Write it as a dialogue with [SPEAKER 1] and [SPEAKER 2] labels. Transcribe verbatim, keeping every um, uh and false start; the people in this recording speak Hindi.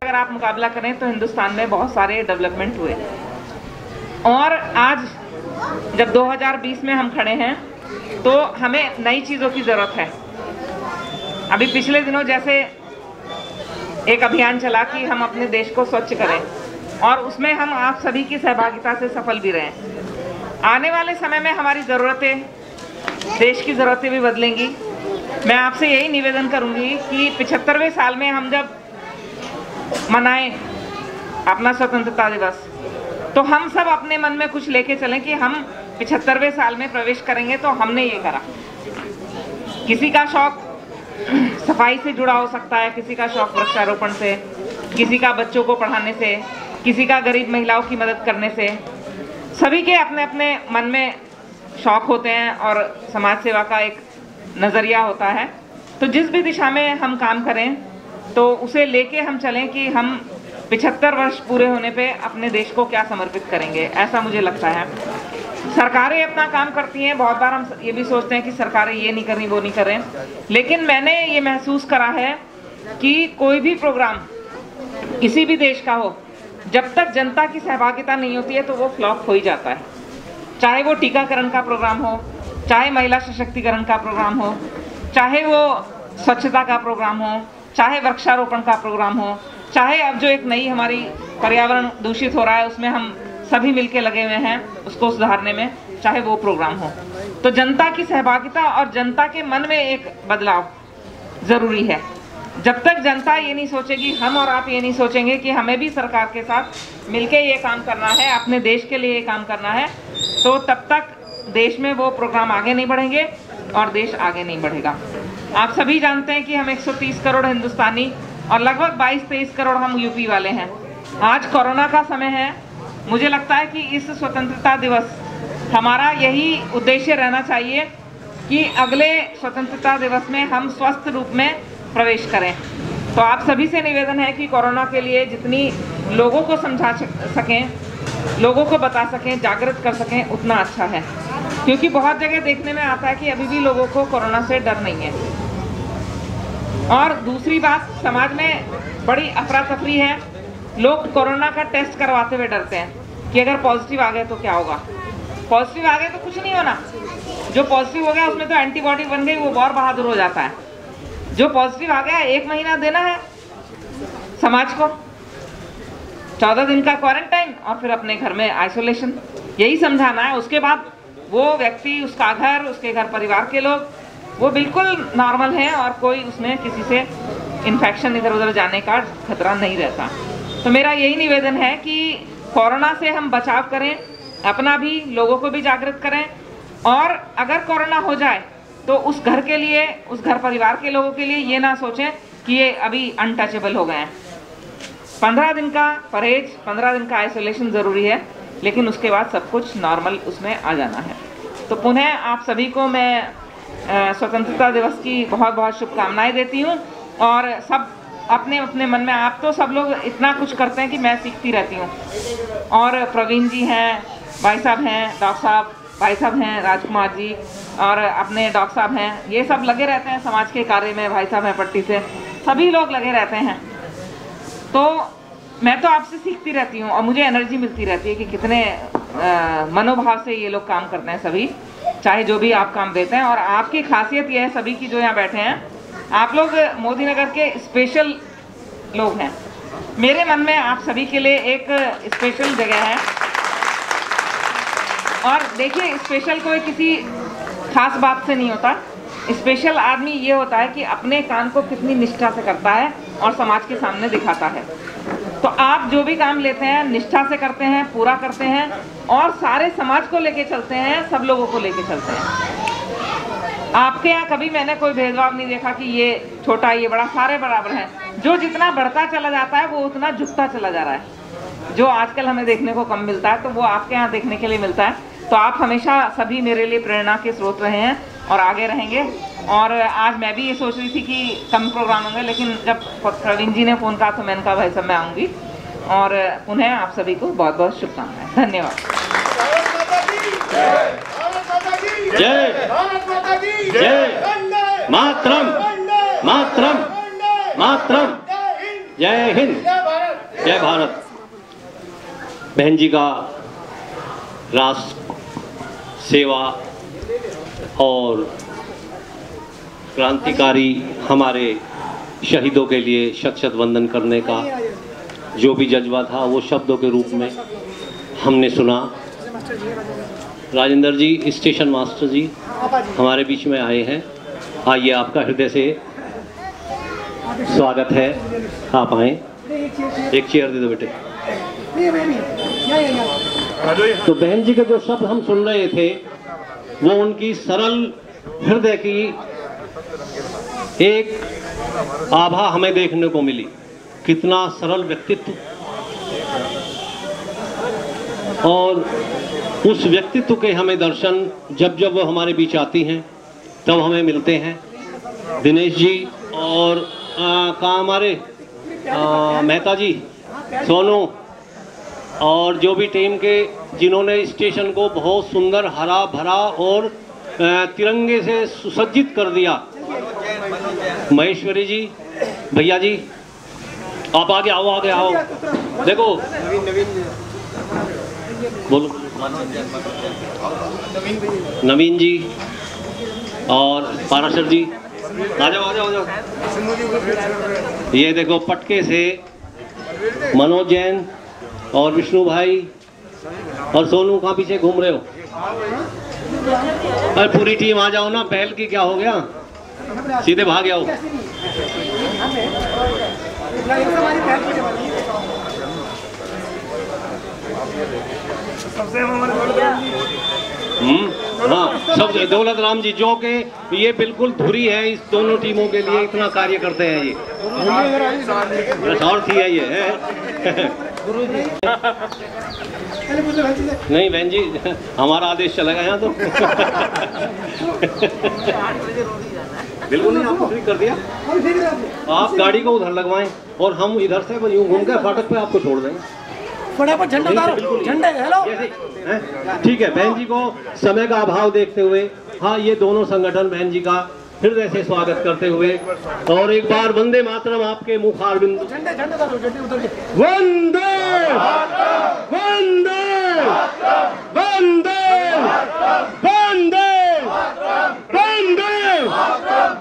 [SPEAKER 1] अगर आप मुकाबला करें तो हिंदुस्तान में बहुत सारे डेवलपमेंट हुए। और आज जब दो हज़ार बीस में हम खड़े हैं तो हमें नई चीज़ों की ज़रूरत है। अभी पिछले दिनों जैसे एक अभियान चला कि हम अपने देश को स्वच्छ करें, और उसमें हम आप सभी की सहभागिता से सफल भी रहे। आने वाले समय में हमारी ज़रूरतें, देश की ज़रूरतें भी बदलेंगी। मैं आपसे यही निवेदन करूंगी कि पचहत्तरवें साल में हम जब मनाएं अपना स्वतंत्रता दिवस, तो हम सब अपने मन में कुछ लेके चलें कि हम पचहत्तरवें साल में प्रवेश करेंगे तो हमने ये करा। किसी का शौक सफाई से जुड़ा हो सकता है, किसी का शौक वृक्षारोपण से, किसी का बच्चों को पढ़ाने से, किसी का गरीब महिलाओं की मदद करने से। सभी के अपने अपने मन में शौक होते हैं और समाज सेवा का एक नज़रिया होता है। तो जिस भी दिशा में हम काम करें तो उसे लेके हम चलें कि हम पचहत्तर वर्ष पूरे होने पे अपने देश को क्या समर्पित करेंगे, ऐसा मुझे लगता है। सरकारें अपना काम करती हैं, बहुत बार हम ये भी सोचते हैं कि सरकारें ये नहीं कर रही वो नहीं कर रहे, लेकिन मैंने ये महसूस करा है कि कोई भी प्रोग्राम किसी भी देश का हो, जब तक जनता की सहभागिता नहीं होती है तो वो फ्लॉप हो ही जाता है। चाहे वो टीकाकरण का प्रोग्राम हो, चाहे महिला सशक्तिकरण का प्रोग्राम हो, चाहे वो स्वच्छता का प्रोग्राम हो, चाहे वृक्षारोपण का प्रोग्राम हो, चाहे अब जो एक नई हमारी पर्यावरण दूषित हो रहा है उसमें हम सभी मिलके लगे हुए हैं उसको सुधारने में, चाहे वो प्रोग्राम हो। तो जनता की सहभागिता और जनता के मन में एक बदलाव ज़रूरी है। जब तक जनता ये नहीं सोचेगी, हम और आप ये नहीं सोचेंगे कि हमें भी सरकार के साथ मिलके ये काम करना है, अपने देश के लिए ये काम करना है, तो तब तक देश में वो प्रोग्राम आगे नहीं बढ़ेंगे और देश आगे नहीं बढ़ेगा। आप सभी जानते हैं कि हम एक सौ तीस करोड़ हिंदुस्तानी और लगभग बाईस तेईस करोड़ हम यूपी वाले हैं। आज कोरोना का समय है। मुझे लगता है कि इस स्वतंत्रता दिवस हमारा यही उद्देश्य रहना चाहिए कि अगले स्वतंत्रता दिवस में हम स्वस्थ रूप में प्रवेश करें। तो आप सभी से निवेदन है कि कोरोना के लिए जितनी लोगों को समझा सकें, लोगों को बता सकें, जागृत कर सकें, उतना अच्छा है, क्योंकि बहुत जगह देखने में आता है कि अभी भी लोगों को कोरोना से डर नहीं है। और दूसरी बात, समाज में बड़ी अफरा तफरी है। लोग कोरोना का टेस्ट करवाते हुए डरते हैं कि अगर पॉजिटिव आ गए तो क्या होगा। पॉजिटिव आ गए तो कुछ नहीं होना, जो पॉजिटिव हो गया उसमें तो एंटीबॉडी बन गई, वो और बहादुर हो जाता है। जो पॉजिटिव आ गया एक महीना देना है समाज को, चौदह दिन का क्वारंटाइन और फिर अपने घर में आइसोलेशन, यही समझाना है। उसके बाद वो व्यक्ति, उसका घर, उसके घर परिवार के लोग, वो बिल्कुल नॉर्मल हैं और कोई उसमें किसी से इन्फेक्शन इधर उधर जाने का खतरा नहीं रहता। तो मेरा यही निवेदन है कि कोरोना से हम बचाव करें, अपना भी, लोगों को भी जागृत करें, और अगर कोरोना हो जाए तो उस घर के लिए, उस घर परिवार के लोगों के लिए ये ना सोचें कि ये अभी अनटचेबल हो गए हैं। पंद्रह दिन का परहेज, पंद्रह दिन का आइसोलेशन ज़रूरी है, लेकिन उसके बाद सब कुछ नॉर्मल उसमें आ जाना है। तो पुनः आप सभी को मैं स्वतंत्रता दिवस की बहुत बहुत शुभकामनाएं देती हूँ। और सब अपने अपने मन में, आप तो सब लोग इतना कुछ करते हैं कि मैं सीखती रहती हूँ। और प्रवीण जी हैं, भाई साहब हैं, डॉक्टर साहब, भाई साहब हैं, राजकुमार जी, और अपने डॉक्टर साहब हैं, ये सब लगे रहते हैं समाज के कार्य में। भाई साहब हैं पट्टी से, सभी लोग लगे रहते हैं। तो मैं तो आपसे सीखती रहती हूँ और मुझे एनर्जी मिलती रहती है कि कितने आ, मनोभाव से ये लोग काम करते हैं सभी, चाहे जो भी आप काम देते हैं। और आपकी खासियत ये है सभी की, जो यहाँ बैठे हैं, आप लोग मोदी नगर के स्पेशल लोग हैं। मेरे मन में आप सभी के लिए एक स्पेशल जगह है। और देखिए, स्पेशल कोई किसी खास बात से नहीं होता। स्पेशल आदमी ये होता है कि अपने काम को कितनी निष्ठा से करता है और समाज के सामने दिखाता है। तो आप जो भी काम लेते हैं निष्ठा से करते हैं, पूरा करते हैं, और सारे समाज को लेके चलते हैं, सब लोगों को लेके चलते हैं। आपके यहाँ कभी मैंने कोई भेदभाव नहीं देखा कि ये छोटा, ये बड़ा, सारे बराबर हैं। जो जितना बढ़ता चला जाता है वो उतना झुकता चला जा रहा है, जो आजकल हमें देखने को कम मिलता है, तो वो आपके यहाँ देखने के लिए मिलता है। तो आप हमेशा सभी मेरे लिए प्रेरणा के स्रोत रहे हैं और आगे रहेंगे। और आज मैं भी ये सोच रही थी कि कम प्रोग्राम होंगे, लेकिन जब प्रवीण जी ने फ़ोन कहा तो मैंने कहा भाई साहब मैं आऊँगी। और पुनः आप सभी को बहुत बहुत शुभकामनाएं। धन्यवाद।
[SPEAKER 2] जय जय मातरम मातरम मातरम जय हिंद, जय भारत। बहन जी का राष्ट्र सेवा और क्रांतिकारी हमारे शहीदों के लिए शत शत वंदन करने का जो भी जज्बा था वो शब्दों के रूप में हमने सुना। राजेंद्र जी, स्टेशन मास्टर जी हमारे बीच में आए हैं। आइए, आपका हृदय से स्वागत है, आप आए। एक चेयर दे दो बेटे। तो बहन जी के जो शब्द हम सुन रहे थे वो उनकी सरल हृदय की एक आभा हमें देखने को मिली। कितना सरल व्यक्तित्व, और उस व्यक्तित्व के हमें दर्शन जब जब वो हमारे बीच आती हैं तब हमें मिलते हैं। दिनेश जी और कहाँ हमारे आ, मेहता जी, सोनू और जो भी टीम के जिन्होंने स्टेशन को बहुत सुंदर हरा भरा और तिरंगे से सुसज्जित कर दिया। महेश्वरी जी, भैया जी, आप आगे आओ, आगे आओ। देखो बोलो, नवीन जी और पाराशर जी, आ जाओ आ जाओ आ जाओ। ये देखो पटके से मनोज जैन और विष्णु भाई और सोनू कहाँ पीछे घूम रहे हो? अरे पूरी टीम आ जाओ ना, पहल की क्या हो गया, सीधे भाग जाओ। हम्म हाँ, सब दौलत राम जी जो के ये बिल्कुल धुरी है इस दोनों टीमों के लिए, इतना कार्य करते हैं ये। और थी है ये है। नहीं बहन जी, हमारा आदेश चलेगा यहाँ तो। बिल्कुल नहीं, आपको ठीक कर दिया। आप गाड़ी को उधर लगवाएं और हम इधर से यूं घूम के फाटक पे आपको छोड़ देंगे।
[SPEAKER 3] फटाफट झंडा उतारो, झंडे। हेलो,
[SPEAKER 2] ठीक है। बहन जी को समय का अभाव देखते हुए, हाँ, ये दोनों संगठन बहन जी का हृदय से स्वागत करते हुए और एक बार वंदे मातरम आपके मुखारबिंद।
[SPEAKER 3] झंडे झंडे उतारो, झंडे उतार के
[SPEAKER 2] वंदे वंदे वंदे वंदे वंदे